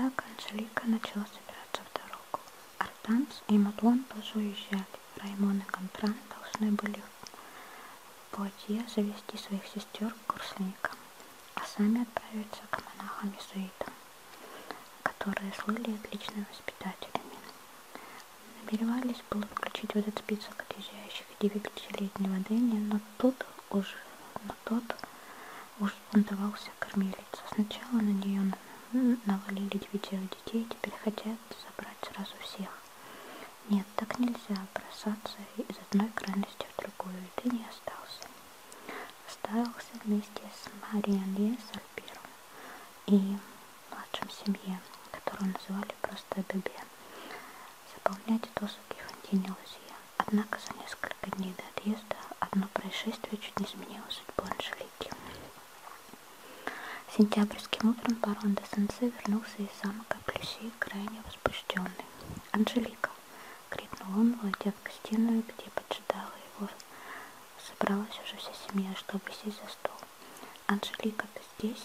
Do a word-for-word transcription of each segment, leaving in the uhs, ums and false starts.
так Анжелика начала собираться в дорогу. Артанс и Мадлон тоже уезжали. Раймон и Гантран должны были в Пуатье завести своих сестер к курсникам, а сами отправиться к монахам-иезуитам, которые слыли отличными воспитателями. Намеревались было включить в этот список отъезжающих девятилетнего Дэнни, но тут уж, но тот уж бунтовался кормилица. Сначала на нее навалили девятеро детей, теперь хотят забрать сразу всех. Нет, так нельзя бросаться из одной крайности в другую, и Дэнни остался. Остался вместе с Марианье Сальпером и младшим в семье, которую называли просто Бебе, заполнять досуги Фонтине Лузье. Однако за несколько дней до отъезда одно происшествие чуть не изменило судьбу Анжелики. Сентябрьским утром барон де Сенсе вернулся из замка Плюси крайне возбужденный. «Анжелика!» — крикнул он, войдя в гостиную, где поджидала его. Собралась уже вся семья, чтобы сесть за стол. «Анжелика, ты здесь?»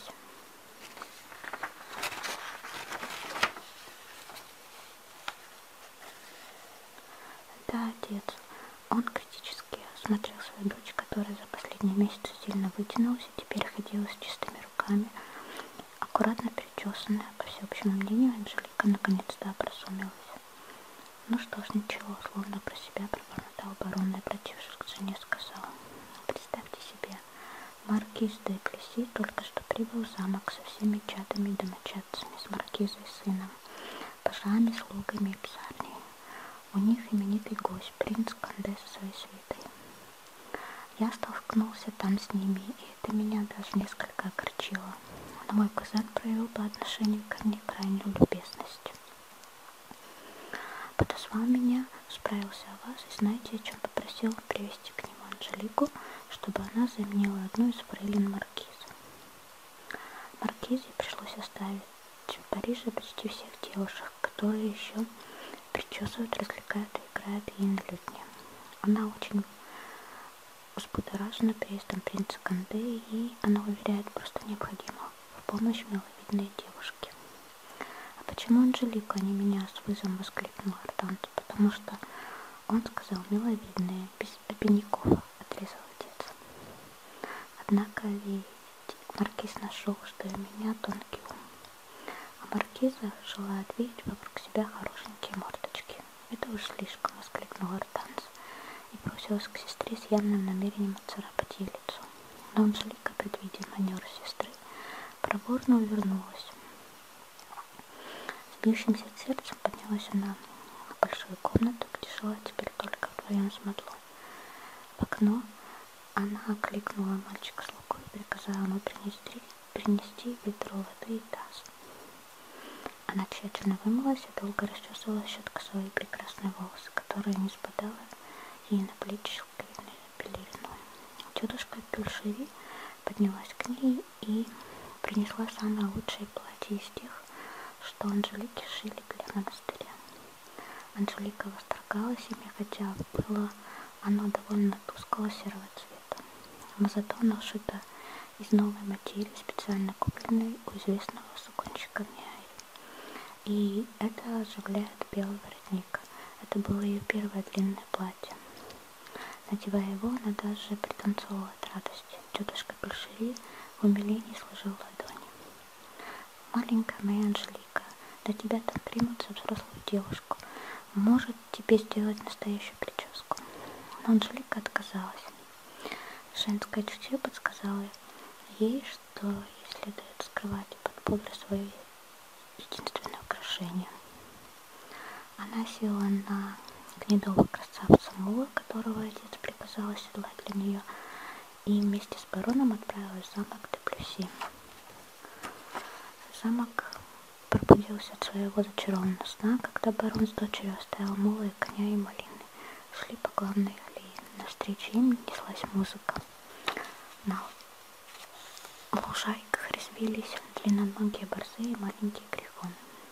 «Да, отец». Он критически осмотрел свою дочь, которая за последние месяцы сильно вытянулась и теперь ходила с чистыми руками. Аккуратно причесанная, по всеобщему мнению, Анжелика наконец-то образумилась. «Ну что ж, ничего», — словно про себя пробормотал барон и, обратившись к жене, сказал: «Представьте себе, маркиз де Плеси только что прибыл в замок со всеми чадами и домочадцами, с маркизой и сыном, пажами, слугами и псарней. У них именитый гость, принц Конде со своей свитой. Я столкнулся там с ними, и это меня даже несколько огорчило. Но мой кузен проявил по отношению ко мне крайнюю любезность. Подозвал меня, справился о вас, и знаете, о чем попросил привезти к нему Анжелику, чтобы она заменила одну из фрейлин маркиза. Маркизе пришлось оставить в Париже почти всех девушек, которые еще причесывают, развлекают и играют ей на лютне. Она очень взбудоражена приездом принца Конде, и она уверяет, просто необходимо в помощь миловидной девушке». «А почему Анжелика, а не меня?» — с вызовом воскликнул Артанс. «Потому что он сказал миловидные, без обиняков», — отрезал отец. «Однако ведь маркиз нашел, что у меня тонкий ум, а маркиза желает видеть вокруг себя хорошенькие мордочки». «Это уж слишком», — воскликнул Артанс и бросилась к сестре с явным намерением отцарапать ей лицо. Но Анжелика, предвидя манеры сестры, проворно увернулась. С бьющимся сердцем поднялась она в большую комнату, где жила теперь только вдвоем с Мадлон. В окно она окликнула мальчика слугу и приказала ему принести, принести ведро воды и таз. Она тщательно вымылась и долго расчесывала щеткой свои прекрасные волосы, которые не спадали ей на плечи шелковиной пелериной. Тетушка Пюльшери поднялась к ней и принесла самое лучшее платье из тех, что Анжелике шили для монастыря. Анжелика восторгалась ими, хотя было оно довольно тусклого серого цвета, но зато оно шито из новой материи, специально купленной у известного суконщика в Ниаре. И это оживляет белый воротник. Это было ее первое длинное платье. Надевая его, она даже пританцовала от радости. Тетушка Пюльшери в умилении сложила ладони. «Маленькая моя Анжелика, да тебя там примут за взрослую девушку. Может тебе сделать настоящую прическу?» Но Анжелика отказалась. Женское чутье подсказало ей, что ей следует скрывать под пудрой свое единственное украшение. Она села на гнедого красавца Мула, которого отец приказал оседлать для нее, и вместе с бароном отправилась в замок де Плюси. Замок пробудился от своего зачарованного сна, когда барон с дочерью оставил Мула и коня и малины. Шли по главной аллее. Навстречу им неслась музыка. На лужайках резвились длинноногие борзы и маленькие грифоны.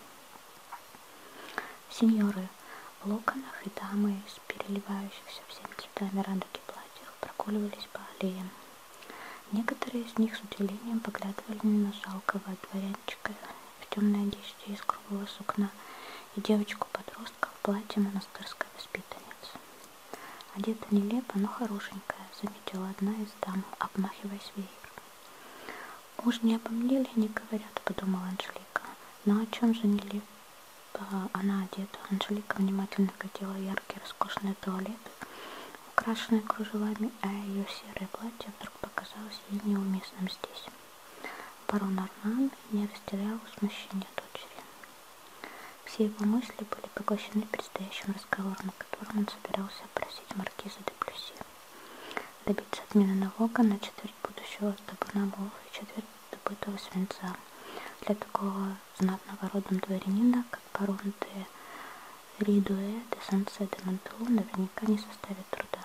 Сеньоры в локонах и дамы с переливающихся всеми цветами радуги платьях прогуливались по аллеям. Некоторые из них с удивлением поглядывали на жалкого дворянчика в темной одежде из грубого сукна и девочку-подростка в платье монастырской воспитанницы. «Одета нелепо, но хорошенькая», — заметила одна из дам, обмахиваясь веер. «Уж не обо мне ли не говорят?» — подумала Анжелика. «Но о чем же нелепо она одета?» Анжелика внимательно глядела яркие роскошные туалеты, украшенные кружевами, а ее серое платье вдруг показалось ей неуместным здесь. Барон Арман не растерял смущения дочери. Все его мысли были поглощены предстоящим разговором, на котором он собирался опросить маркиза де Плюси, добиться отмены налога на четверть будущего табуна мулов и четверть добытого свинца. Для такого знатного родом дворянина, как барон де Ридуэ де Сансе де Монтелу, наверняка не составит труда.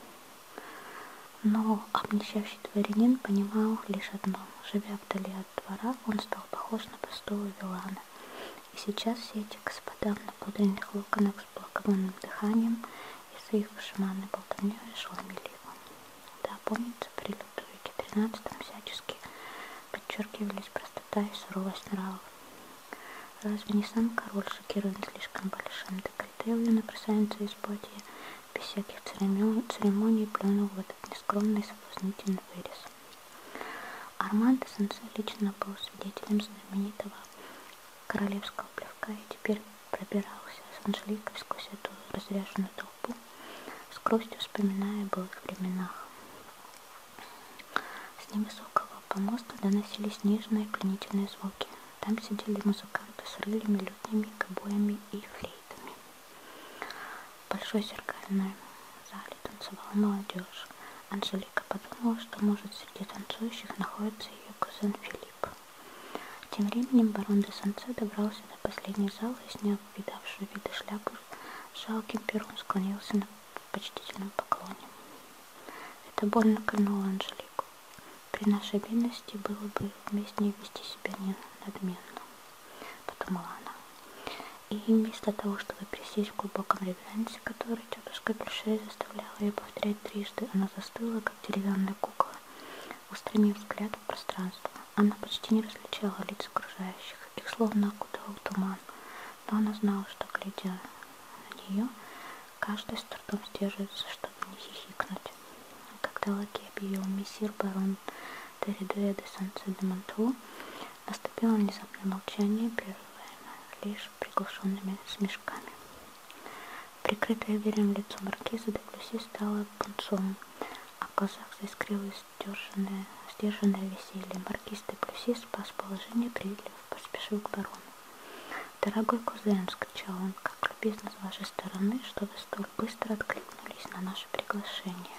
Но обнищавший дворянин понимал лишь одно: живя вдали от двора, он стал похож на простого вилана. И сейчас все эти господа в напудренных локонах с благовонным дыханием и с их шаманной болтовнёй ошеломили его. Да, помнится, при Людовике тринадцатом всячески подчеркивались простота и суровость нравов. Разве не сам король, шокированный слишком большим декольте, увидел красавицу из платья, без всяких церемоний плюнул в этот нескромный соблазнительный вырез? Арман де Сансе лично был свидетелем знаменитого королевского плевка и теперь пробирался с Анжеликой сквозь эту разряженную толпу, с грустью вспоминая об былых временах. С невысокого помоста доносились нежные пленительные звуки. Там сидели музыканты с рылями, лютнями, гобоями и флейтами. В большой зеркальной зале танцевала молодежь. Анжелика подумала, что, может, среди танцующих находится ее кузен Филипп. Тем временем барон де Сансе добрался до последней залы и, сняв видавшую виды шляпу с жалким пером, склонился на почтительном поклоне. Это больно кольнуло Анжелику. При нашей бедности было бы уместнее вести себя не надменно, подумала она. И вместо того, чтобы присесть в глубоком реверансе, который тетушка Плюше заставляла ее повторять трижды, она застыла, как деревянная кукла, устремив взгляд в пространство. Она почти не различала лиц окружающих, их словно окутывал туман, но она знала, что, глядя на нее, каждый с трудом сдерживается, чтобы не хихикнуть. Когда лакей объявил мессир барон де Ридуэ де Сансе де Монтелу, наступило внезапное молчание, прерываемое лишь приглушенными смешками. Прикрытое верем лицо маркиза де Плюси стало пунцовым, а в глазах заискрилось сдержанное, сдержанное веселье. Маркиз де Плюси спас положение, приветливо поспешил к барону. «Дорогой кузен!» — вскричал он, — «как любезно с вашей стороны, что вы столь быстро откликнулись на наше приглашение».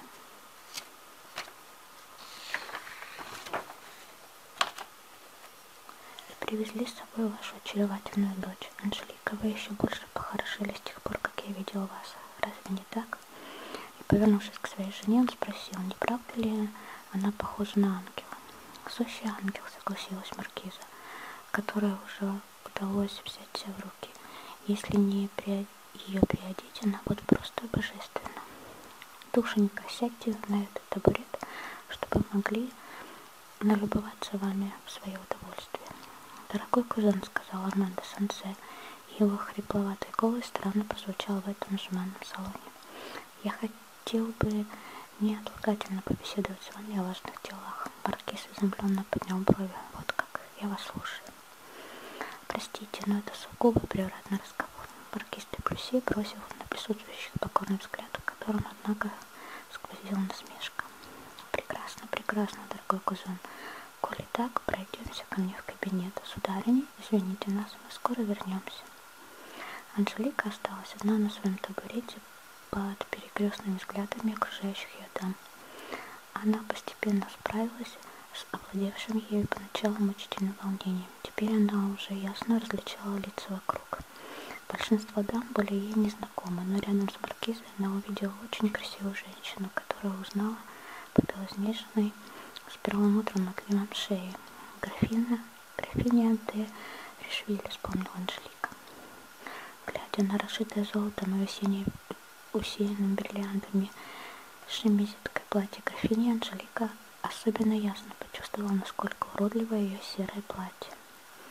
«Привезли с собой вашу очаровательную дочь. Анжелика, вы еще больше похорошели с тех пор, как я видел вас. Разве не так?» И, повернувшись к своей жене, он спросил, не правда ли она похожа на ангела. «Сущий ангел», — согласилась маркиза, которая уже удалось взять себя в руки. «Если не при... ее приодеть, она будет просто божественна. Душенька, сядьте на этот табурет, чтобы могли налюбоваться вами в свое удовольствие». «Дорогой кузен», — сказал Арман де Сансе, и его хрипловатый голос странно прозвучал в этом жеманном салоне. «Я хотел бы неотлагательно побеседовать с вами о важных делах». Маркиз изумленно поднял брови. «Вот как, я вас слушаю». «Простите, но это сугубо превратный разговор». Маркиз де Плюси бросил на присутствующих покорный взгляд, в котором, однако, сквозила насмешка. «Прекрасно, прекрасно, дорогой кузен. Коли так, пройдемся ко мне в кабинет. Сударыня, извините нас, мы скоро вернемся». Анжелика осталась одна на своем табурете под перекрестными взглядами окружающих ее дам. Она постепенно справилась с овладевшим ею поначалу мучительным волнением. Теперь она уже ясно различала лица вокруг. Большинство дам были ей незнакомы, но рядом с маркизой она увидела очень красивую женщину, которую узнала по белоснежной с перламутром отливом шеи. Графиня, графиня де Ришвиль, вспомнила Анжелика. Глядя на расшитое золотом и весенней усеянным бриллиантами шемизеткое платье графини, Анжелика особенно ясно почувствовала, насколько уродливо ее серое платье.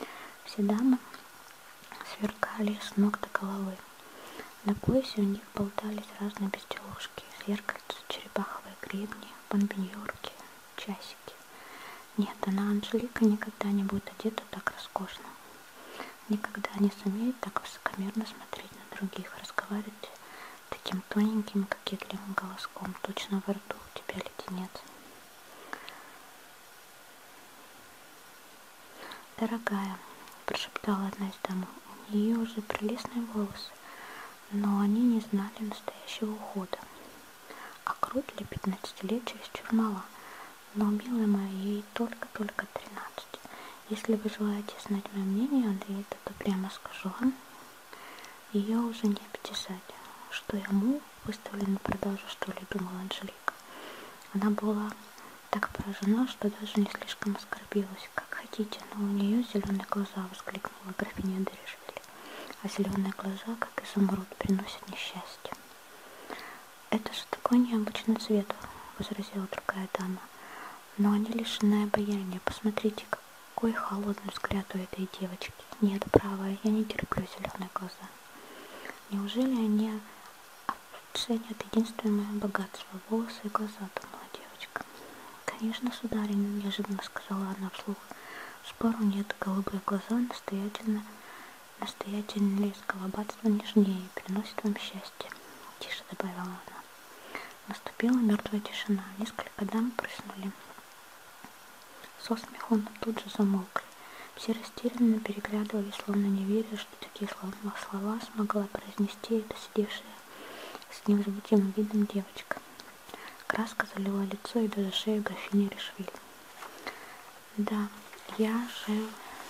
Все дамы сверкали с ног до головы. На поясе у них болтались разные безделушки, зеркальца, черепаховые гребни, бомбиньерки, часики. Нет, она, Анжелика, никогда не будет одета так роскошно. Никогда не сумеет так высокомерно смотреть на других, разговаривать таким тоненьким, кокетливым голоском. Точно во рту у тебя леденец. «Дорогая», — прошептала одна из дам, — у нее уже прелестные волосы, но они не знали настоящего ухода. А грудь для пятнадцати лет чересчур мала. Но, милая моя, ей только-только тринадцать. Если вы желаете знать мое мнение, Андрей, то прямо скажу вам, ее уже не обтесать. Что ему выставлено на продажу, что ли, думала Анжелика. Она была так поражена, что даже не слишком оскорбилась. Как хотите, но у нее зеленые глаза, воскликнула графиня де Ришвиль. А зеленые глаза, как изумруд, приносят несчастье. Это же такой необычный цвет, возразила другая дама. Но они лишены обаяния. Посмотрите, какой холодный взгляд у этой девочки. Нет, право, я не терплю зеленые глаза. Неужели они ценят единственное мое богатство — волосы и глаза, думала девочка. Конечно, сударыня, неожиданно сказала она вслух. Спору нет, голубые глаза настоятельно, настоятельно сколобатство нежнее и приносит вам счастье. Тише, добавила она. Наступила мертвая тишина. Несколько дам прыснули со смеху, но тут же замолкли. Все растерянно переглядывались, словно не веря, что такие слова смогла произнести эта сидевшая с невозмутимым видом девочка. Краска залила лицо и даже шею графини Ришвиль. «Да, я же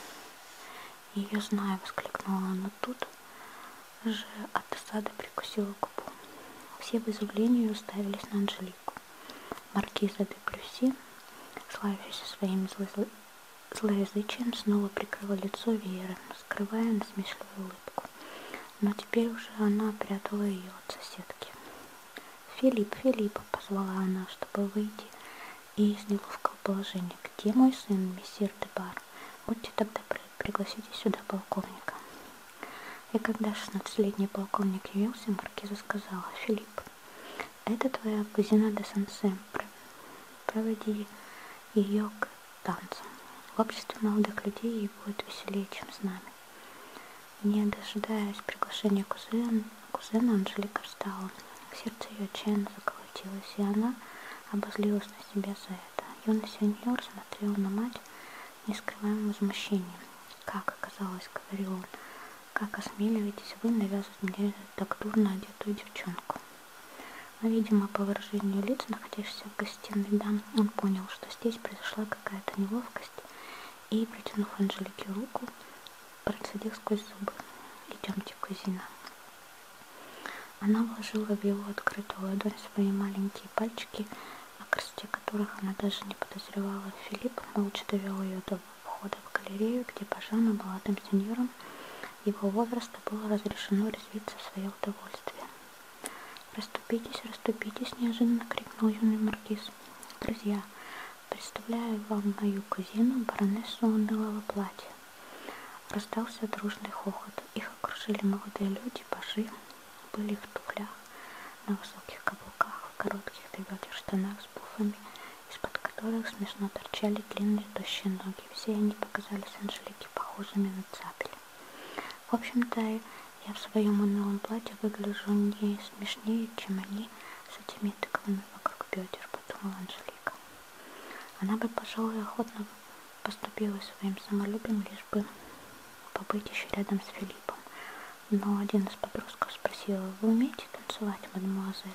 ее знаю», — воскликнула она тут же от досады прикусила губу. Все в изумлении уставились на Анжелику. Маркиза де Плюси, славящаяся своим злоязычием, снова прикрыла лицо веером, скрывая насмешливую улыбку. Но теперь уже она прятала ее от соседки. «Филипп, Филипп», — позвала она, чтобы выйти из неловкого положения. «Где мой сын, месье де Бар? Будьте тогда при... пригласите сюда полковника». И когда шестнадцатилетний полковник явился, маркиза сказала: «Филипп, это твоя кузина де Сансе. Проводи ее к танцам. В обществе молодых людей ей будет веселее, чем с нами». Не дожидаясь приглашения кузена, кузена Анжелика встала. Сердце ее отчаянно заколотилось, и она обозлилась на себя за это. Юный сеньор смотрел на мать с нескрываемым возмущением. «Как оказалось, — говорил он, — как осмеливаетесь вы навязывать мне так дурно одетую девчонку?» Но, видимо, по выражению лиц, находящихся в гостиной дам, он понял, что здесь произошла какая-то неловкость, и, протянув Анжелике руку, процедил сквозь зубы: «Идемте, кузина». Она вложила в его открытую ладонь свои маленькие пальчики, о красоте которых она даже не подозревала. Филипп молча довел ее до входа в галерею, где пажам и молодым сеньорам его возраста было разрешено резвиться в свое удовольствие. «Расступитесь, расступитесь!» — неожиданно крикнул юный маркиз. «Друзья, представляю вам мою кузину, баронессу унылого платья». Раздался дружный хохот. Их окружили молодые люди, пажи, были в туфлях, на высоких каблуках, в коротких до бедер штанах с буфами, из-под которых смешно торчали длинные тощие ноги. Все они показались Анжелике похожими на цапель. В общем-то, я в своем унылом платье выгляжу не смешнее, чем они с этими тыквами вокруг бедер, подумала Анжелика. Она бы, пожалуй, охотно поступила своим самолюбием, лишь бы побыть еще рядом с Филиппом. Но один из подростков спросил: «Вы умеете танцевать, мадемуазель?»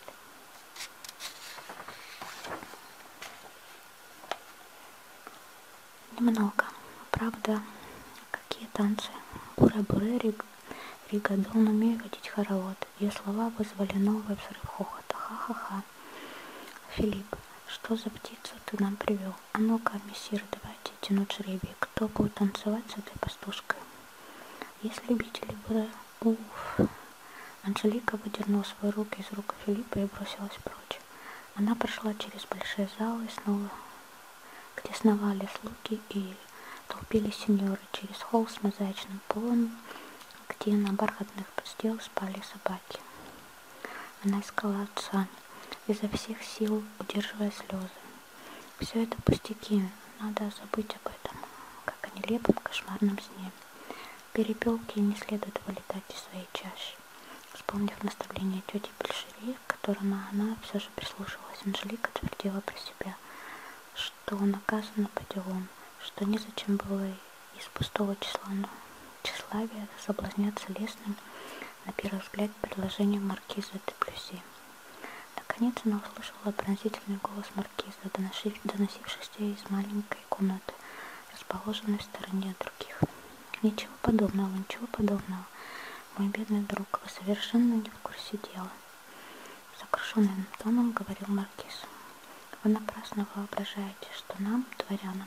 «Немного. Правда, какие танцы? Буре-буре, риг, ригадон, умею водить хоровод». Ее слова вызвали новый взрыв хохота. «Ха-ха-ха! Филипп, что за птицу ты нам привел? А ну-ка, мессир, давайте тянуть жребий. Кто будет танцевать с этой пастушкой?» «Есть любители буре». Уф! Анжелика выдернула свои руки из рук Филиппа и бросилась прочь. Она прошла через большие залы, снова, где сновали слуги и толпились сеньоры через холл с мозаичным полом, где на бархатных подстилах спали собаки. Она искала отца, изо всех сил удерживая слезы. Все это пустяки, надо забыть об этом, как о нелепом кошмарном сне. Перепелки не следует вылетать из своей чащи. Вспомнив наставление тети Бельшери, к которому она все же прислушивалась, Анжелика твердила про себя, что наказана по делам, что незачем было из пустого числа, но тщеславия соблазняться лестным, на первый взгляд, предложением маркиза де Плюси. Наконец она услышала пронзительный голос маркиза, доносившийся из маленькой комнаты, расположенной в стороне от других. «Ничего подобного, ничего подобного, мой бедный друг, вы совершенно не в курсе дела», — сокрушенным тоном говорил маркиз. «Вы напрасно воображаете, что нам, дворянам,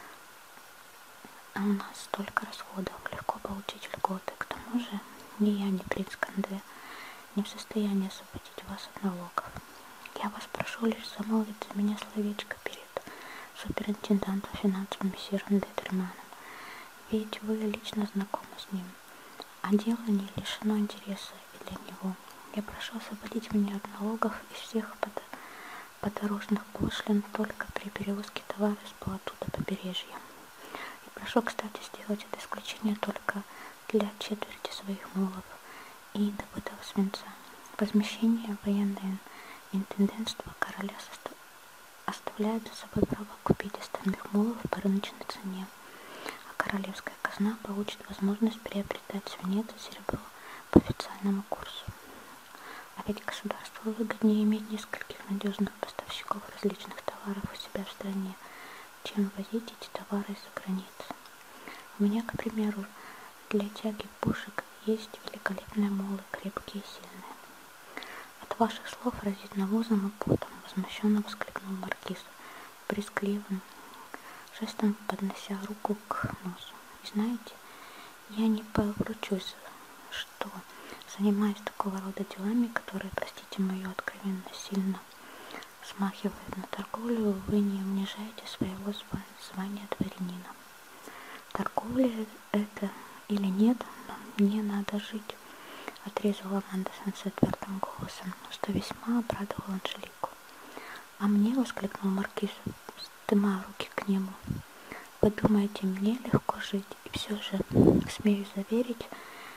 а у нас столько расходов, легко получить льготы. К тому же ни я, ни принц Канде не в состоянии освободить вас от налогов. Я вас прошу лишь замолвить за меня словечко перед суперинтендантом финансов месьером де Треманом, ведь вы лично знакомы с ним, а дело не лишено интереса и для него. Я прошу освободить меня от налогов и всех под... подорожных пошлин только при перевозке товара с плоту до побережья. И прошу, кстати, сделать это исключение только для четверти своих мулов и добытого свинца. Возмещение военное интендентство короля состав... оставляет за собой право купить остальных мулов по рыночной цене, а королевская казна получит возможность приобретать свинец и серебро по официальному курсу. А ведь государству выгоднее иметь нескольких надежных поставщиков различных товаров у себя в стране, чем возить эти товары из-за границы. У меня, к примеру, для тяги пушек есть великолепные молы, крепкие и сильные. От ваших слов разит навозом и потом, возмущенно воскликнул маркиз, брезгливым жестом поднося руку к носу. И знаете, я не поручусь, что занимаюсь такого рода делами, которые, простите мою откровенность, сильно смахивают на торговлю, вы не унижаете своего звания дворянина. Торговля это или нет, но мне надо жить, отрезала Аманда Сенсе твердым голосом, что весьма обрадовал Анжелику. А мне, воскликнул маркиз, вздымая руки к небу, вы думаете, мне легко жить, и все же, смею заверить,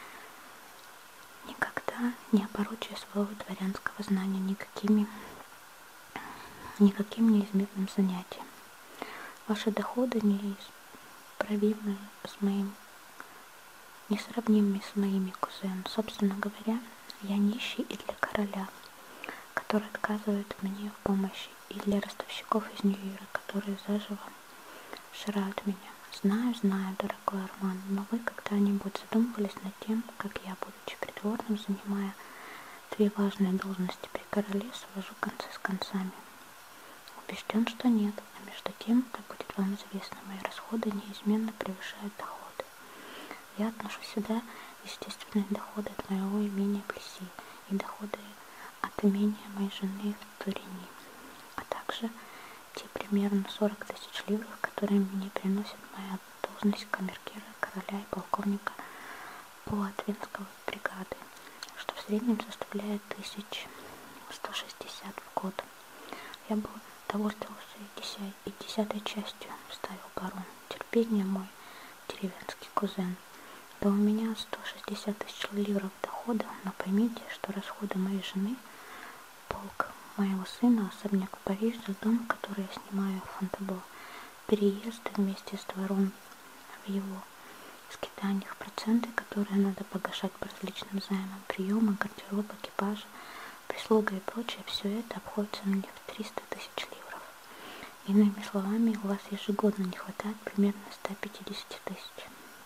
никогда не опорочу своего дворянского знания никакими, никаким неизменным занятием. Ваши доходы неисправимы с моим, несравнимы с моими кузенами. Собственно говоря, я нищий и для короля, который отказывает мне в помощи, и для ростовщиков из Нью-Йорка, которые заживо сжирают меня. Знаю, знаю, дорогой Арман, но вы когда-нибудь задумывались над тем, как я, будучи придворным, занимая две важные должности при короле, свожу концы с концами? Убежден, что нет, а между тем, как будет вам известно, мои расходы неизменно превышают доходы. Я отношу сюда естественные доходы от моего имения Плеси и доходы от имения моей жены в Турини, а также те примерно сорок тысяч ливров, которые мне приносит моя должность камергера короля и полковника Пуатвинской бригады, что в среднем составляет тысяч сто шестьдесят в год. Я бы довольствовался и десятой частью, вставил барон. Терпение, мой деревенский кузен. Да у меня сто шестьдесят тысяч ливров дохода, но поймите, что расходы моей жены, полк моего сына, особняк в Париже, дом, который я снимаю в Фонтабло, переезды вместе с двором в его скитаниях, проценты, которые надо погашать по различным займам, приемы, гардероб, экипажа, прислуга и прочее, все это обходится мне в триста тысяч ливров. Иными словами, у вас ежегодно не хватает примерно ста пятидесяти тысяч.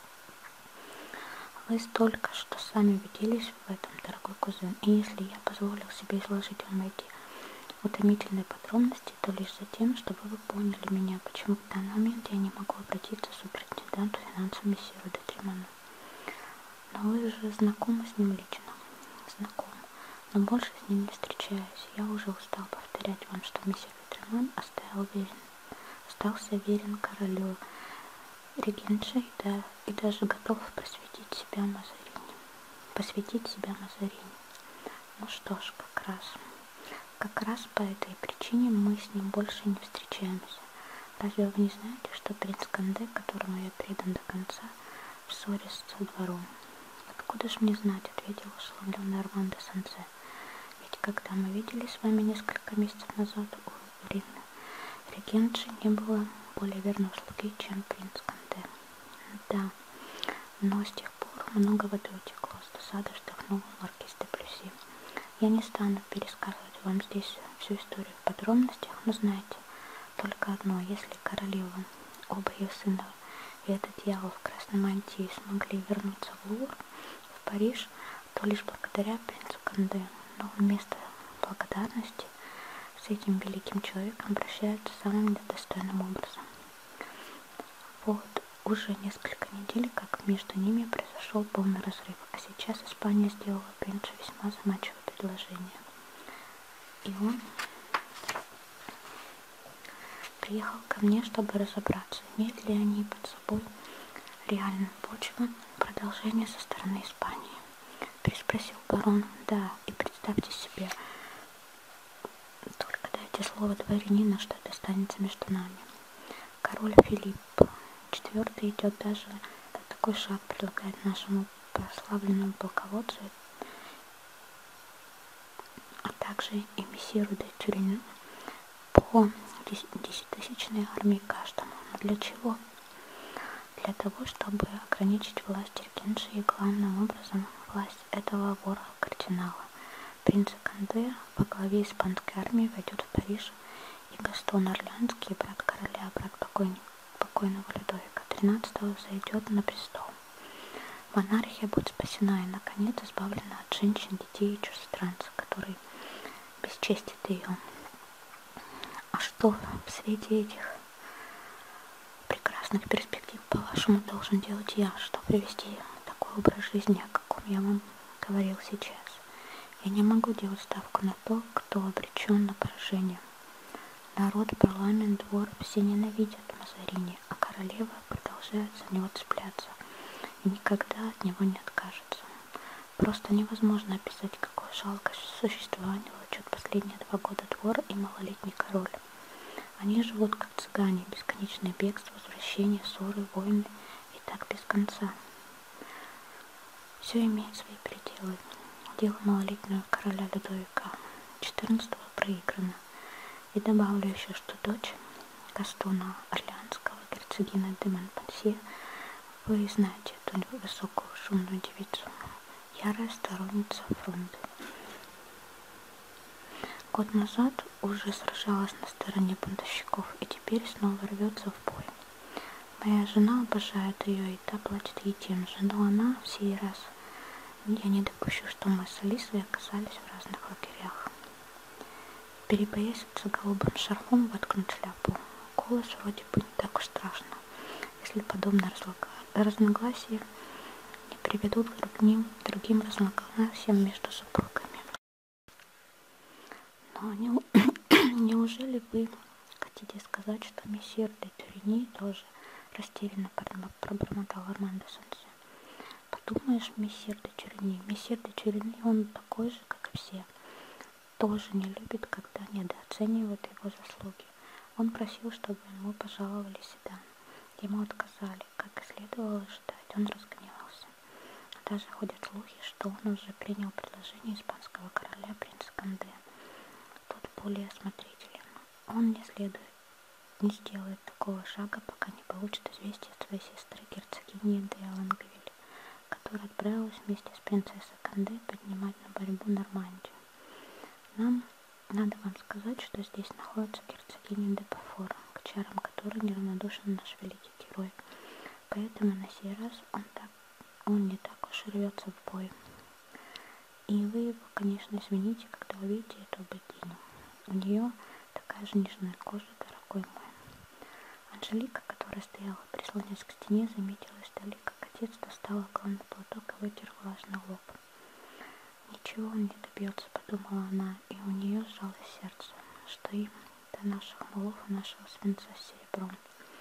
Вы столько, что сами убедились в этом, дорогой кузен, и если я позволил себе изложить вам эти утомительные подробности, то лишь за тем, чтобы вы поняли меня, почему в данный момент я не могу обратиться к суперинтенданту финансов месьеру де Треману. Но вы же знакомы с ним лично? Знаком, но больше с ним не встречаюсь. Я уже устал повторять вам, что месье де Треман оставил верен, остался верен королю регеншей, да, и даже готов просветить себя Мазарини, посвятить себя Мазарини. Ну что ж, как раз, как раз по этой причине мы с ним больше не встречаемся. Разве вы не знаете, что принц Канде, которому я предан до конца, в ссоре со двором? Откуда ж мне знать, ответил ошеломленный Армандо Сансе. Ведь когда мы виделись с вами несколько месяцев назад у Рима, регенши не было более верного слуги, чем принц Канде. Да, но с тех пор много воды утекло, с досадой вздохнул маркиз де Плюси. Я не стану пересказывать вам здесь всю историю в подробностях, но знаете только одно: если королева, оба ее сына и этот дьявол в красной мантии смогли вернуться в Лувр, в Париж, то лишь благодаря принцу Канде. Но вместо благодарности с этим великим человеком обращаются самым недостойным образом. Вот уже несколько недель, как между ними произошел полный разрыв, а сейчас Испания сделала принцу весьма заманчивое предложение. И он приехал ко мне, чтобы разобраться, имеют ли они под собой реальную почву продолжения со стороны Испании. Переспросил барон. Да, и представьте себе, только дайте слово дворянина, что это останется между нами. Король Филипп четвёртый идет даже на такой шаг, предлагает нашему прославленному полководцу, а также и мессиру де Тюрину по десятитысячной армии каждому. Но для чего? Для того, чтобы ограничить власть регенши и главным образом власть этого вора-кардинала. Принц Канде во главе испанской армии войдет в Париж, и Гастон Орлеанский, брат короля, брат покойного Людовика тринадцатого, зайдет на престол. Монархия будет спасена и, наконец, избавлена от женщин, детей и чужестранцев, которые бесчестят ее. А что в свете этих прекрасных перспектив, по-вашему, должен делать я, чтобы привести такой образ жизни, о каком я вам говорил сейчас? Я не могу делать ставку на то, кто обречен на поражение. Народ, парламент, двор все ненавидят Мазарини, а королева продолжает за него цепляться и никогда от него не откажется. Просто невозможно описать, какое жалкое существование влачет последние два года двор и малолетний король. Они живут как цыгане, бесконечное бегство, возвращение, ссоры, войны и так без конца. Все имеет свои пределы. Дело малолетнего короля Людовика четырнадцатого проиграно. И добавлю еще, что дочь Гастона Орлеанского, герцогина де Монпансье, вы знаете эту высокую шумную девицу, ярая сторонница фронта. Год назад уже сражалась на стороне бунтовщиков и теперь снова рвется в бой. Моя жена обожает ее, и та платит ей тем же, но она в сей раз... Я не допущу, что мы с Алисой оказались в разных лагерях. Перепоясаться голубым шарфом, воткнуть шляпу. Голос вроде бы не так уж страшно, если подобные разногласия не приведут к другим, другим разногласиям между супругами. Но не, неужели вы хотите сказать, что месье де Тюрини тоже растерянно пробормотал Армандо Сансе? Подумаешь, месье де Тюрини, месье де Тюрини, он такой же, как и все. Тоже не любит, когда недооценивают его заслуги. Он просил, чтобы ему пожаловали седан. Ему отказали, как и следовало ожидать. Он разгневался. Даже ходят слухи, что он уже принял предложение испанского короля принца Канде. Тот более осмотрителен. Он не следует, не сделает такого шага, пока не получит известие от своей сестры герцогини де Лангвиль, которая отправилась вместе с принцессой Канде поднимать на борьбу Нормандию. Нам надо вам сказать, что здесь находится герцогиня де Пафор, к чарам которой неравнодушен наш великий герой. Поэтому на сей раз он, так, он не так уж рвется в бой. И вы его, конечно, извините, когда увидите эту богиню. У нее такая же нежная кожа, дорогой мой. Анжелика, которая стояла, прислонясь к стене, заметила издали, как отец достал огромный платок и вытер влажный лоб. Ничего он не добьется, подумала она, и у нее сжалось сердце, что им до наших малов и нашего свинца с серебром.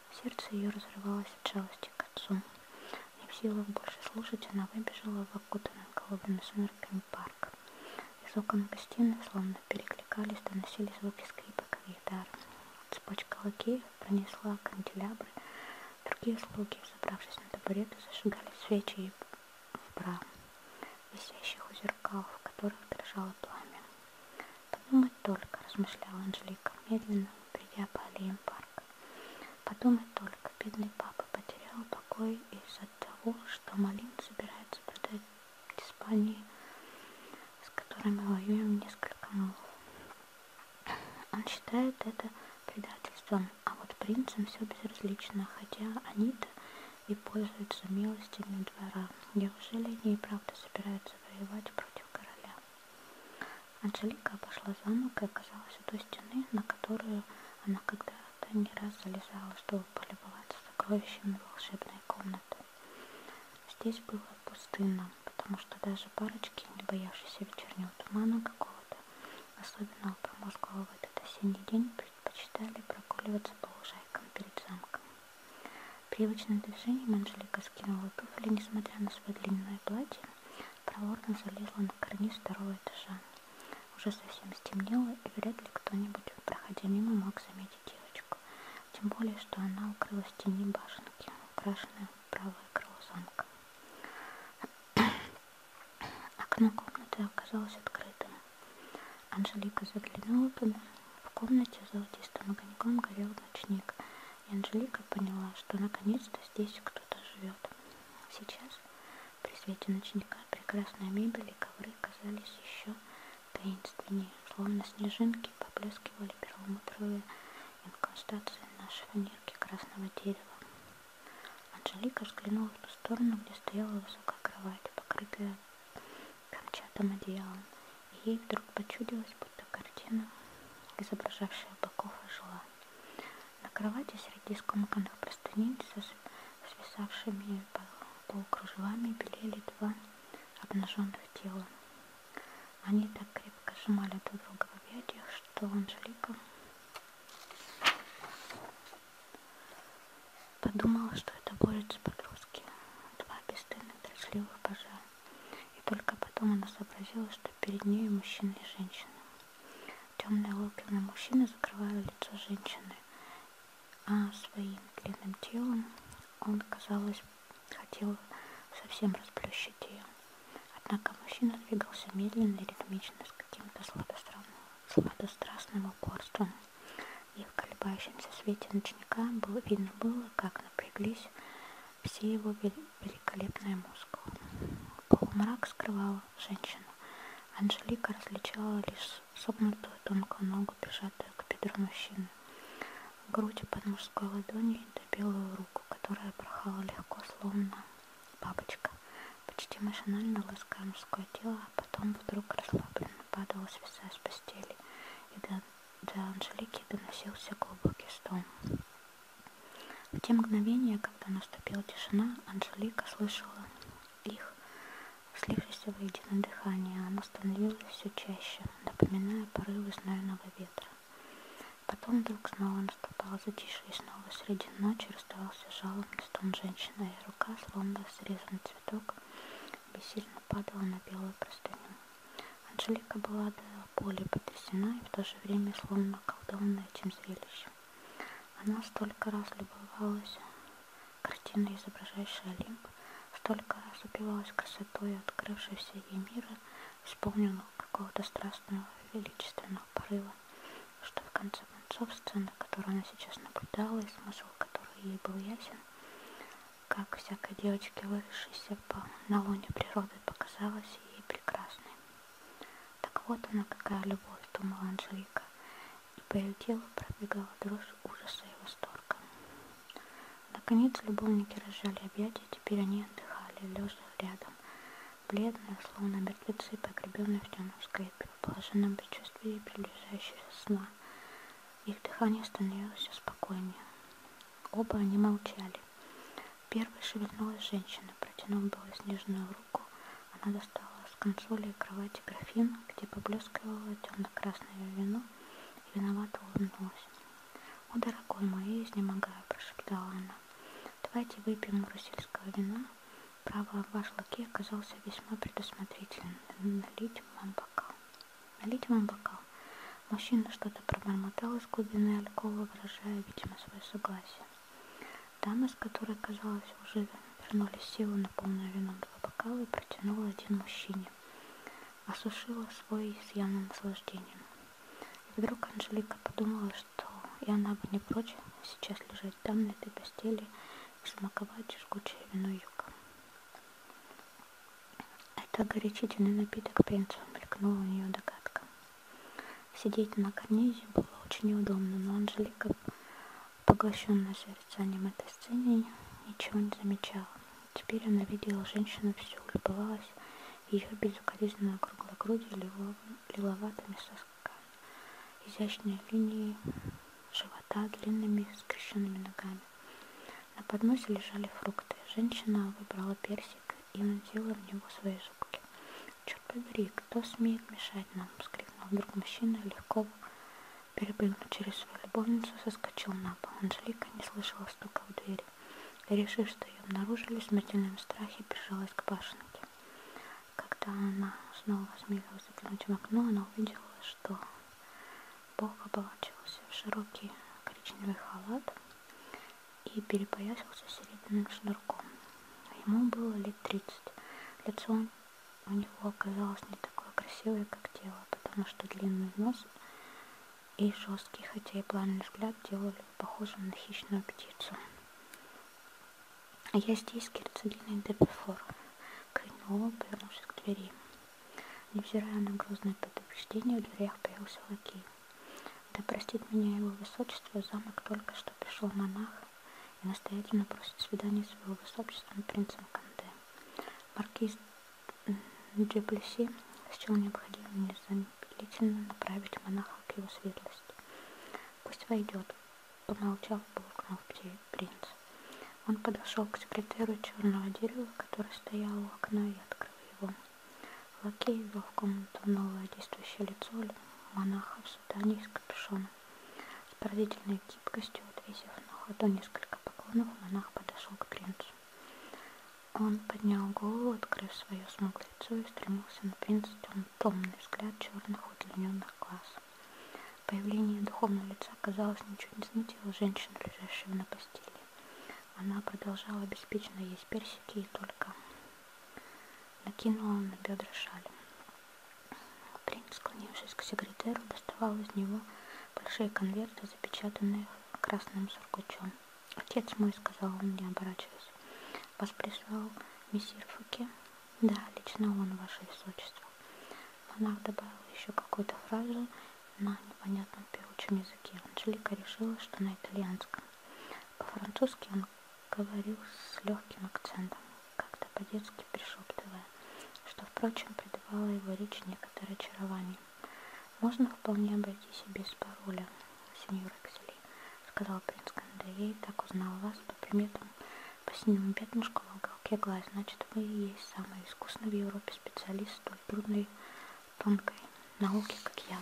Сердце ее разрывалось от жалости к отцу. Не в силах больше слушать, она выбежала в окутанный голубыми сумерками парк. Из окон гостиной, словно перекликались, доносились звуки скрипок и гитар. Цепочка лакеев пронесла канделябры. Другие слуги, забравшись на табуреты, зажигали свечи в бра, висящих у зеркал, в которых дрожало пламя. «Подумать только», — размышляла Анжелика, медленно бредя по аллеям парка. «Подумать только, бедный папа потерял покой из-за того, что Малин собирается продать Испании, с которой мы воюем, несколько мол. Он считает это предательством, а вот принцам все безразлично, хотя они-то и пользуются милостями двора. Неужели они и правда собираются воевать против короля?» Анжелика обошла замок и оказалась у той стены, на которую она когда-то не раз залезала, чтобы полюбоваться сокровищами волшебной комнаты. Здесь было пустынно, потому что даже парочки, не боявшиеся вечернего тумана какого-то особенного промозглого в этот осенний день, предпочитали прогуливаться по лужайкам перед замком. Привычным движением Анжелика скинула туфли, несмотря на свое длинное платье, проворно залезла на карниз второго этажа. Уже совсем стемнело, и вряд ли кто-нибудь, проходя мимо, мог заметить девочку, тем более, что она укрылась в тени башенки, украшенной правое крыло замка. Окно комнаты оказалось открытым. Анжелика заглянула туда. В комнате золотистым огоньком горел ночник, и Анжелика поняла, что наконец-то здесь кто-то живет. Сейчас, при свете ночника, прекрасная мебель и ковры казались еще таинственнее, словно снежинки поблескивали перламутровые инкрустации на шифонерке красного дерева. Анжелика взглянула в ту сторону, где стояла высокая кровать, покрытая камчатым одеялом, и ей вдруг почудилось, будто картина, изображавшая богов, ожила. На кровати среди скомканных простыней со свисавшими полукружевами белели два обнаженных тела. Они так крепко сжимали друг друга в объятиях, что Анжелика подумала, что это борются подростки, два бесстыдных дрочливых пажа. И только потом она сообразила, что перед ней мужчина и женщина. Темные локоны мужчины закрывали лицо женщины, а своим длинным телом он, казалось, хотел совсем расплющить ее. Однако мужчина двигался медленно и ритмично, с каким-то сладострастным упорством, и в колебающемся свете ночника было, видно было, как напряглись все его великолепные мускулы. Полумрак скрывал женщину. Анжелика различала лишь согнутую тонкую ногу, прижатую к бедру мужчины, грудь под мужской ладонью и белую руку, которая порхала легко, словно бабочка, почти машинально лаская мужское тело, а потом вдруг расслабленно падала, свисая с постели, и до, до Анжелики доносился глубокий стон. В те мгновения, когда наступила тишина, Анжелика слышала их, слившееся воедино дыхание. Оно становилось все чаще, напоминая порывы знойного ветра. Потом вдруг снова наступало затишье, и снова среди ночи раздавался жалобный стон женщины, и рука, словно срезанный цветок, бессильно падала на белую простыню. Анжелика была до боли потрясена и в то же время словно околдованная этим зрелищем. Она столько раз любовалась картиной, изображающей Олимп, столько раз упивалась красотой открывшегося ей мира, исполненного какого-то страстного величественного порыва, что в конце концов сцена, которую она сейчас наблюдала, и смысл которой ей был ясен, как всякой девочке, выросшейся по, на лоне природы, показалась ей прекрасной. Так вот она, какая любовь, думала Анжелика, и по ее телу пробегала дрожь ужаса и восторга. Наконец любовники разжали объятия, теперь они отдыхали, лежа рядом, бледные, словно мертвецы, погребенные в темном склепе, в блаженном предчувствии приближающегося сна. Их дыхание становилось все спокойнее. Оба они молчали. Первой шевельнулась женщина, протянув белоснежную руку. Она достала с консоли кровати графин, где поблескивало темно-красное вино, и виновато улыбнулась. «О, дорогой мой, изнемогаю», — прошептала она. «Давайте выпьем марсельского вина. Право, ваш лакей оказался весьма предусмотрительным. Налить вам бокал». «Налить вам бокал». Мужчина что-то пробормотал из глубины алькова, выражая, видимо, свое согласие. Дама, с которой, казалось, уже вернулись силы, наполнила вином два бокала и протянула один мужчине. Осушила свой с явным наслаждением. И вдруг Анжелика подумала, что и она бы не прочь сейчас лежать там, на этой постели, и смаковать жгучее вино юга. «Это горячительный напиток принца», — мелькнула у нее догадка. Сидеть на карнизе было очень неудобно, но Анжелика, поглощенная созерцанием этой сцены, ничего не замечала. Теперь она видела женщину всю, любовалась ее безукоризненно круглой грудью, лиловатыми сосками, изящные линии живота, длинными скрещенными ногами. На подносе лежали фрукты. Женщина выбрала персик и вонзила в него свои зубки. «Черт побери, кто смеет мешать нам?» — вскрикнул вдруг мужчина, легко перепрыгнув через свою любовницу, соскочил на пол. Анжелика не слышала стука в двери и, решив, что ее обнаружили, в смертельном страхе прижалась к башенке. Когда она снова осмелилась заглянуть в окно, она увидела, что Бог облачился в широкий коричневый халат и перепоясался серебряным шнурком. Ему было лет тридцать. Лицо у него оказалось не такое красивое, как тело, потому что длинный нос и жесткий, хотя и плавный взгляд делали его похожим на хищную птицу. «А я здесь, герцогиня де Бефор», — крикнул он, повернувшись к двери. Невзирая на грозное предупреждение, в дверях появился лакей. «Да простит меня его высочество, в замок только что пришел монах и настоятельно просит свидания с его высочеством принцем Канде. Маркиз Дюплесси счел необходимым незамедлительно направить монаха к его светлости. Пусть войдет», — помолчав, буркнул принц. Он подошел к секретеру черного дерева, который стоял у окна, и открыл его. Лакей ввел в комнату новое действующее лицо монаха в сутане и с капюшоном. С поразительной гибкостью, отвесив на ходу несколько поклонов, монах подошел к принцу. Он поднял голову, открыв свое смуглое лицо, и устремился на принца томный взгляд черных удлиненных глаз. Появление духовного лица, казалось, ничуть не смутило женщину, лежащую на постели. Она продолжала беспечно есть персики и только накинула на бедра шаль. Принц, склонившись к секретеру, доставал из него большие конверты, запечатанные красным сургучом. «Отец мой», — сказал он, не оборачиваясь, — «вас прислал мессир Фуке?» «Да, лично он, ваше высочество». Монах добавил еще какую-то фразу на непонятном певучем языке. Анжелика решила, что на итальянском. По-французски он говорил с легким акцентом, как-то по-детски пришептывая, что, впрочем, придавало его речи некоторое очарование. «Можно вполне обойтись и без пароля, сеньор Эксели», — сказал принц Канде. «Я и так узнал вас по приметам, по синему пятнышку в уголке глаз. Значит, вы и есть самый искусный в Европе специалист столь трудной, тонкой науки, как я».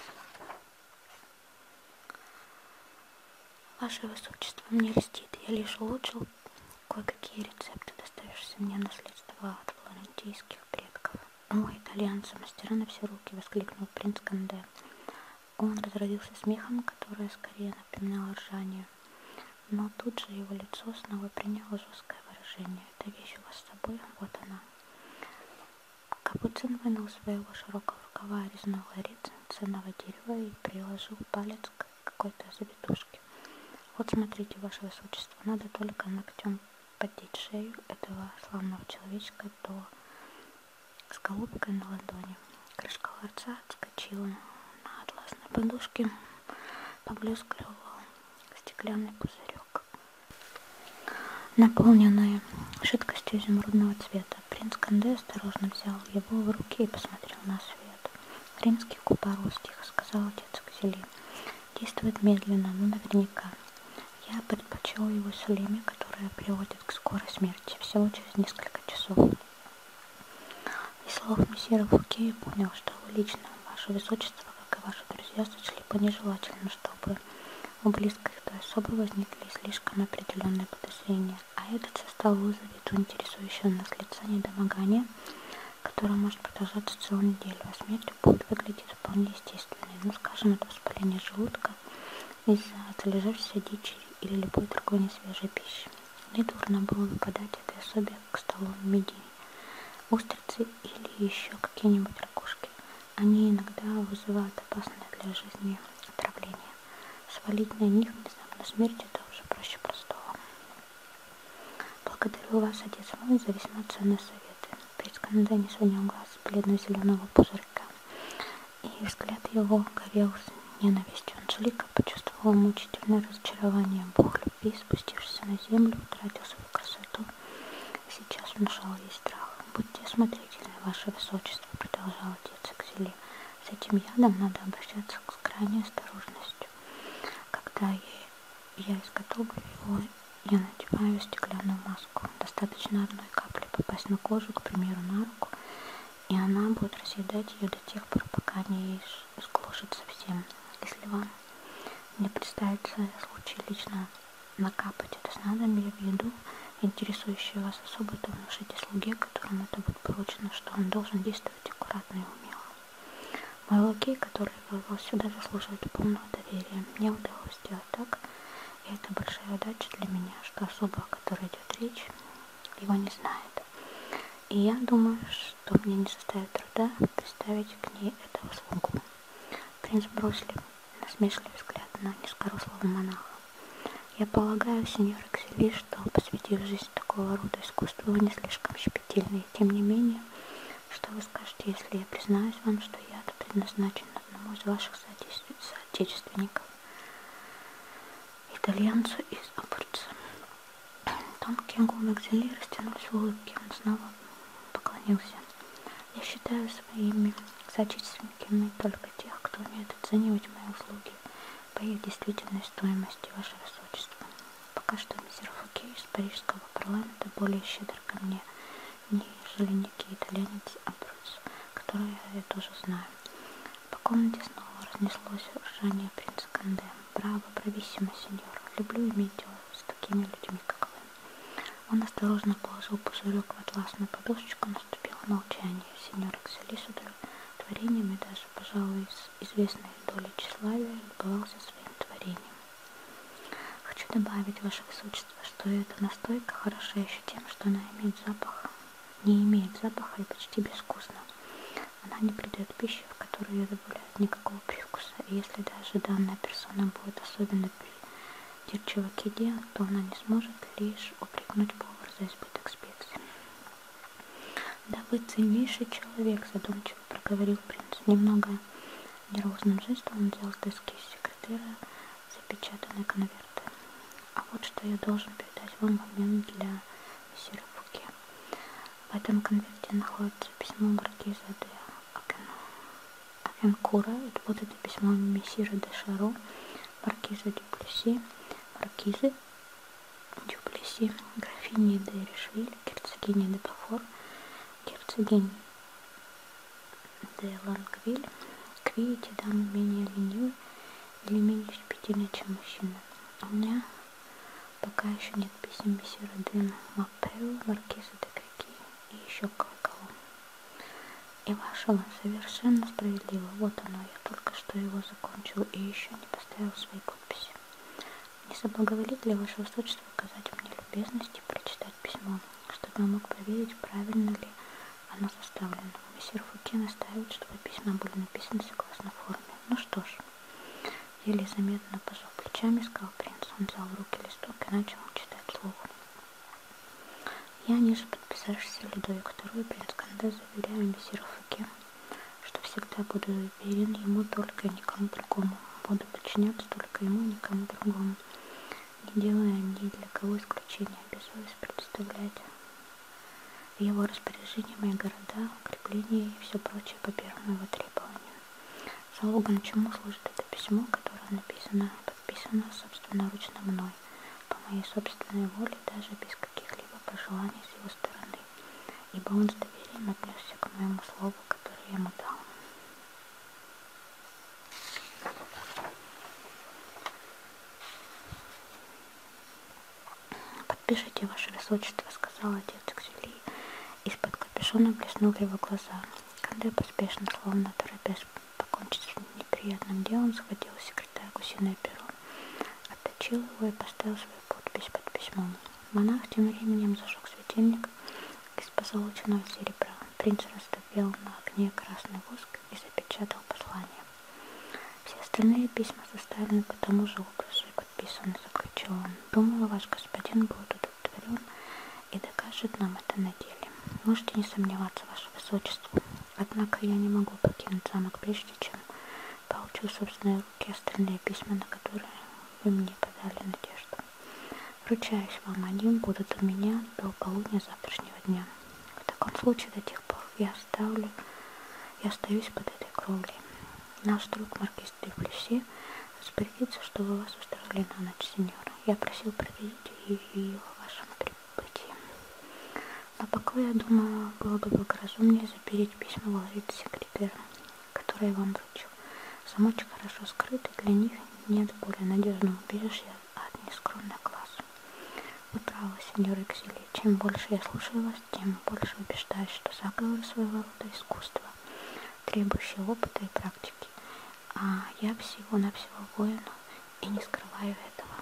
«Ваше высочество, мне льстит, я лишь улучшил кое-какие рецепты, доставившиеся мне наследство от флорентийских предков». «О, итальянцы, мастера на все руки!» — воскликнул принц Канде. Он разразился смехом, которое скорее напоминало ржание, но тут же его лицо снова приняло жесткое выражение. «Эта вещь у вас с собой? Вот она». Капуцин вынул своего широкого рукава резного ларец ценного дерева и приложил палец к какой-то завитушке. «Вот смотрите, ваше высочество, надо только ногтем поддеть шею этого славного человечка до с голубкой на ладони». Крышка ларца отскочила, на атласной подушке поблескивал стеклянный пузырек, наполненный жидкостью изумрудного цвета. Принц Канде осторожно взял его в руки и посмотрел на свет. «Римский купорос», — тихо сказал отец Экзели. «Действует медленно, но наверняка. Я предпочел его Сулеме, которая приводит к скорой смерти, всего через несколько часов». Из слов мессира Фуке я понял, что вы лично, ваше высочество, как и ваши друзья, сочли бы нежелательно, чтобы у близких устал вызовет у интересующего нас лица недомогание, которое может продолжаться целую неделю, а смерть будет выглядеть вполне естественной. Ну, скажем, это воспаление желудка из-за залежавшейся дичи или любой другой несвежей пищи. Недурно было бы подать этой особе к столу мидии, устрицы или еще какие-нибудь ракушки. Они иногда вызывают опасное для жизни отравление. Свалить на них внезапно смерть — это уже проще простого. Благодарю вас, отец мой, за весьма ценные советы. Принц Канде не сводил глаз с бледно-зеленого пузырька, и взгляд его горел с ненавистью. Анжелика почувствовала мучительное разочарование. Бог любви, спустившийся на землю, утратил свою красоту и сейчас внушал ей страх. «Будьте осмотрительны, ваше высочество», — продолжал отец Экзели. «С этим ядом надо обращаться с крайней осторожностью. Когда я, я изготовлю его, я надеваю стеклянную маску. Достаточно одной капли попасть на кожу, к примеру, на руку, и она будет разъедать ее до тех пор, пока не изгложит совсем. Если вам не представится случай лично накапать это снадобье в еду, интересующую вас особо, то внушите слуге, которому это будет поручено, что он должен действовать аккуратно и умело. Мой лакей, который вывел сюда, заслуживает полного доверия. Мне удалось сделать так, и это большая удача для меня, что особа, о которой идет речь, его не знает. И я думаю, что мне не составит труда представить к ней этого слугу». Принц бросил насмешливый взгляд на низкорослого монаха. «Я полагаю, сеньор Экзели, что, посвятив жизнь такого рода искусству, вы не слишком щепетильны. Тем не менее, что вы скажете, если я признаюсь вам, что яд предназначен одному из ваших соотечественников, итальянцу из Абруцци?» Тонкие губы Экзели растянулись в улыбке. Он снова поклонился. «Я считаю своими соотечественниками только тех, кто умеет оценивать мои услуги по их действительной стоимости, ваше высочество. Пока что мистер Фуке из парижского парламента более щедр ко мне, нежели некий итальянец Абруцци, которого я тоже знаю». По комнате снова разнеслось ржание принца Канде. «Браво, брависсимо, сеньор. Люблю иметь дело с такими людьми, как вы». Он осторожно положил пузырек в атласную подушечку, наступило молчание. Сеньор Экзели с удовлетворением и даже, пожалуй, с известной долей тщеславия любовался своим творением. «Хочу добавить, ваше высочество, что эта настойка хороша еще тем, что она имеет запах, не имеет запаха и почти безвкусна. Она не придает пище, в которой ее добавляют, никакого привкуса, и если даже данная персона будет особенно придирчива к еде, то она не сможет лишь упрекнуть повара за избыток специй». «Да вы ценнейший человек», — задумчиво проговорил принц. Немного нервозным жестом он взял с доски секретаря запечатанные конверты. «А вот что я должен передать вам в обмен для месье Фуке. В этом конверте находится письмо маркиза де Акенкура. Вот это письмо месье де Шаро, маркиза Дюплесси, маркизы Дюплесси, графини де Ришвиль, герцогини де Пафор, герцогини де Лангвиль. Как видите, дамы менее ленивы или менее щепетильны, чем мужчины. У меня пока еще нет писем месье де Мапео, маркиза де Крики и еще кое-кого. И вашего совершенно справедливо. Вот оно, я только что его закончил и еще не поставил свои подписи. Не соблаговолит ли ваше высочество оказать мне любезность и прочитать письмо, чтобы я мог проверить, правильно ли оно составлено? Месье Фуке настаивает, чтобы письма были написаны согласно форме. Ну что ж, еле заметно пожал плечами, сказал принц. Он взял в руки листок и начал читать вслух. «Я, ниже подписавшийся Людовик второй, принц Канде, заверяю месье Фуке, что всегда буду верен ему только и никому другому. Буду подчиняться только ему и никому другому, не делая ни для кого исключения, обязуюсь предоставлять в его распоряжение мои города, укрепления и все прочее по первому его требованию. Залогом чему служит это письмо, которое написано, подписано собственноручно мной, по моей собственной воле, даже без каких-либо пожеланий с его стороны, ибо он с доверием отнесся к моему слову, которое я ему дал». спешите, ваше высочество», — сказал отец Экзюли. Из-под капюшона блеснули его глаза. Канде поспешно, словно торопясь покончить с неприятным делом, схватил у секретаря гусиное перо, отточил его и поставил свою подпись под письмом. Монах тем временем зажег светильник из позолоченного серебра. Принц растопил на огне красный воск и запечатал послание. «Все остальные письма составлены по тому же образу и подписаны», — заключил он. «Думаю, ваш господин будет удовлетворен и докажет нам это на деле. Можете не сомневаться, ваше высочество. Однако я не могу покинуть замок, прежде чем получу в собственные руки остальные письма, на которые вы мне подали надежду. Ручаюсь вам, они будут у меня до полудня завтрашнего дня. В таком случае до тех пор я оставлю, я остаюсь под этой кровлей. Наш друг маркиз де Плюсси распорядится, чтобы вас устроили на ночь, сеньора. Я просил предупредить ее о вашем прибытии. Но пока, я думаю, было бы благоразумнее запереть письма в ларец секретаря, который я вам вручил. Замочек хорошо скрыт, и для них нет более надежного убежища от нескромных глаз. Вы правы, сеньор Экзюли. Чем больше я слушаю вас, тем больше убеждаюсь, что заговоры своего рода искусства, требующие опыта и практики. А я всего-навсего воин и не скрываю этого».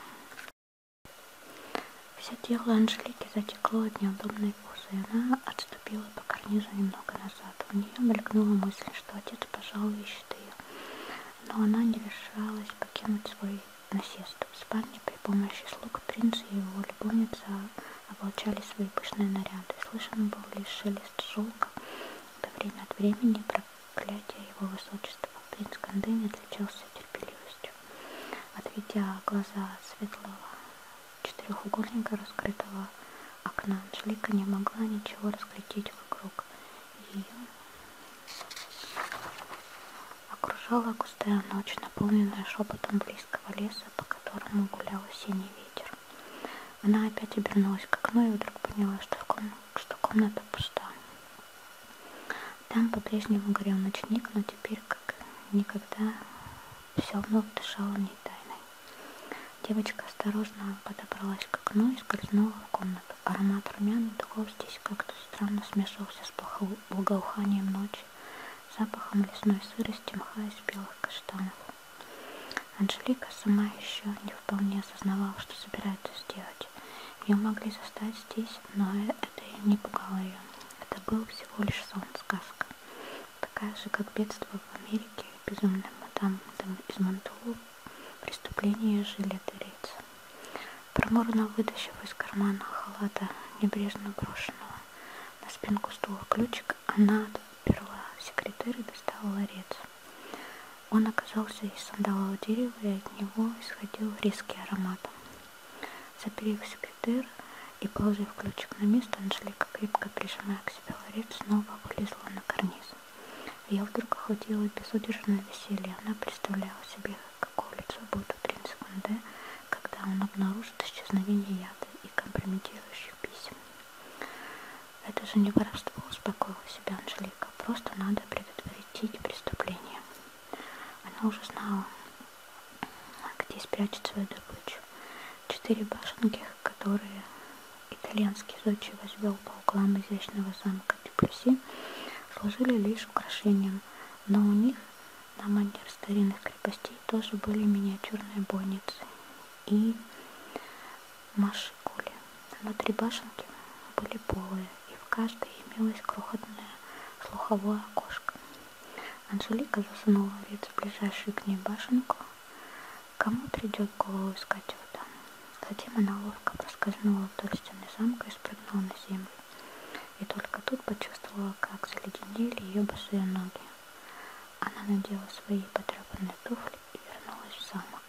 Все тело Анжелики затекло от неудобной позы, и она отступила по карнизу немного назад. У нее мелькнула мысль, что отец, пожалуй, ищет ее, но она не решалась покинуть свой насест. В спальне при помощи слуг принц и его любовница облачали свои пышные наряды. Слышен был лишь шелест шелка, до время от времени проклятие его высочества. Принц Канде не отличался терпеливостью. Отведя глаза от светлого четырехугольника раскрытого окна, Анжелика не могла ничего разглядеть вокруг. Ее окружала густая ночь, наполненная шепотом близкого леса, по которому гулял осенний ветер. Она опять обернулась к окну и вдруг поняла, что, в ком... что комната пуста. Там по-прежнему горел ночник, но теперь, как никогда, все вновь дышало не тайной. Девочка осторожно подобралась к окну и скользнула в комнату. Аромат румян и духов здесь как-то странно смешивался с благоуханием ночи, запахом лесной сырости, мха и спелых каштанов. Анжелика сама еще не вполне осознавала, что собирается сделать. Ее могли застать здесь, но это не пугало ее. Это был всего лишь сон, сказка. Такая же, как бедство в Америке, безумная мадам из Монтулу, преступление Жилета Рейца. Проморно вытащив из кармана халата, небрежно брошенного на спинку стула ключик, она отперла секретарь и достала ларец. Он оказался из сандалового дерева, и от него исходил резкий аромат. Заперев секретарь и положив ключик на место, Анжелика, крепко прижимая к себе ларец, снова вылезла на карниз. Ее вдруг охватило безудержное веселье. Она представляла себе, какое лицо будет у принца Канде, когда он обнаружит исчезновение яда и компрометирующих писем. «Это же не воровство», — успокоила себя Анжелика. «Просто надо предотвратить преступление». Она уже знала, где спрячет свою добычу. Четыре башенки, которые итальянский зодчий возвел по углам изящного замка де Плюсси, служили лишь украшением, но у них на манер старинных крепостей тоже были миниатюрные бойницы и машикули. Но три башенки были полые, и в каждой имелось крохотное слуховое окошко. Анжелика засунула ларец в ближайшую к ней башенку. Кому придет в голову искать его там? Затем она ловко проскользнула вдоль стены замка и спрыгнула на землю. И только тут почувствовала, как заледенели ее босые ноги. Она надела свои потрепанные туфли и вернулась в замок.